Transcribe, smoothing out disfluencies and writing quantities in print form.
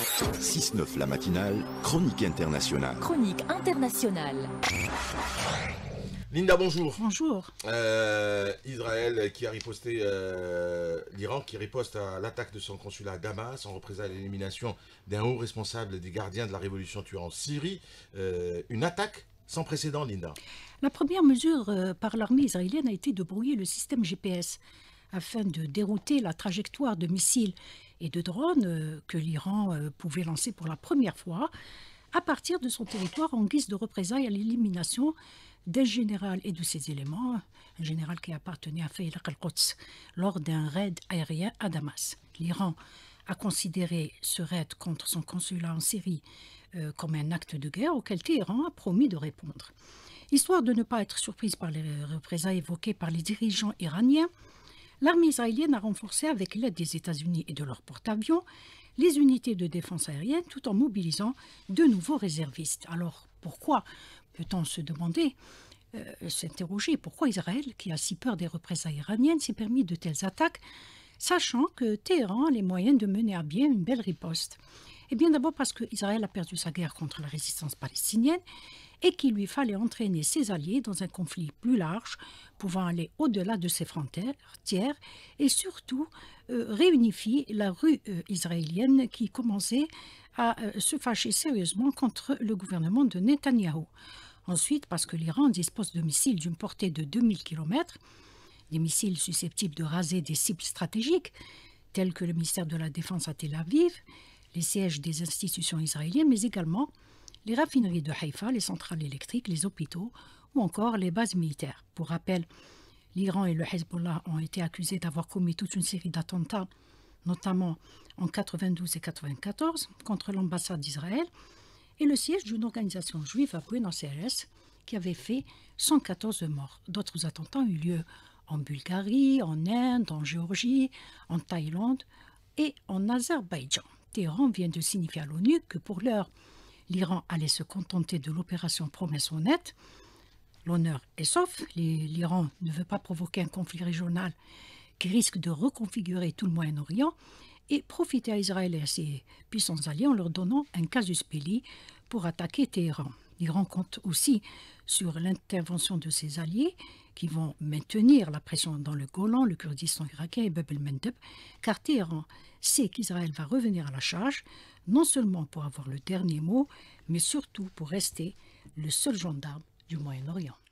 6-9 la matinale, chronique internationale. Chronique internationale. Linda, bonjour. Bonjour. Israël qui a riposté, l'Iran qui riposte à l'attaque de son consulat à Damas en représailles à l'élimination d'un haut responsable des gardiens de la révolution tuée en Syrie. Une attaque sans précédent, Linda. La première mesure par l'armée israélienne a été de brouiller le système GPS afin de dérouter la trajectoire de missiles et de drones que l'Iran pouvait lancer pour la première fois à partir de son territoire en guise de représailles à l'élimination d'un général et de ses éléments, un général qui appartenait à Faylaq al-Quds, lors d'un raid aérien à Damas. L'Iran a considéré ce raid contre son consulat en Syrie comme un acte de guerre auquel Téhéran a promis de répondre. Histoire de ne pas être surprise par les représailles évoquées par les dirigeants iraniens, l'armée israélienne a renforcé avec l'aide des États-Unis et de leurs porte-avions les unités de défense aérienne tout en mobilisant de nouveaux réservistes. Alors pourquoi, peut-on se demander, s'interroger, pourquoi Israël, qui a si peur des représailles iraniennes, s'est permis de telles attaques, sachant que Téhéran a les moyens de mener à bien une belle riposte? Eh bien d'abord parce qu'Israël a perdu sa guerre contre la résistance palestinienne et qu'il lui fallait entraîner ses alliés dans un conflit plus large, pouvant aller au-delà de ses frontières, et surtout réunifier la rue israélienne qui commençait à se fâcher sérieusement contre le gouvernement de Netanyahou. Ensuite, parce que l'Iran dispose de missiles d'une portée de 2000 km, des missiles susceptibles de raser des cibles stratégiques, tels que le ministère de la Défense à Tel Aviv, les sièges des institutions israéliennes, mais également les raffineries de Haïfa, les centrales électriques, les hôpitaux ou encore les bases militaires. Pour rappel, l'Iran et le Hezbollah ont été accusés d'avoir commis toute une série d'attentats, notamment en 92 et 94, contre l'ambassade d'Israël et le siège d'une organisation juive à Buenos Aires qui avait fait 114 morts. D'autres attentats ont eu lieu en Bulgarie, en Inde, en Géorgie, en Thaïlande et en Azerbaïdjan. Téhéran vient de signifier à l'ONU que pour l'heure, l'Iran allait se contenter de l'opération Promesse honnête. L'honneur est sauf, l'Iran ne veut pas provoquer un conflit régional qui risque de reconfigurer tout le Moyen-Orient et profiter à Israël et à ses puissants alliés en leur donnant un casus belli pour attaquer Téhéran. L'Iran compte aussi sur l'intervention de ses alliés qui vont maintenir la pression dans le Golan, le Kurdistan irakien et Bab el-Mandeb, car Téhéran sait qu'Israël va revenir à la charge, non seulement pour avoir le dernier mot, mais surtout pour rester le seul gendarme du Moyen-Orient.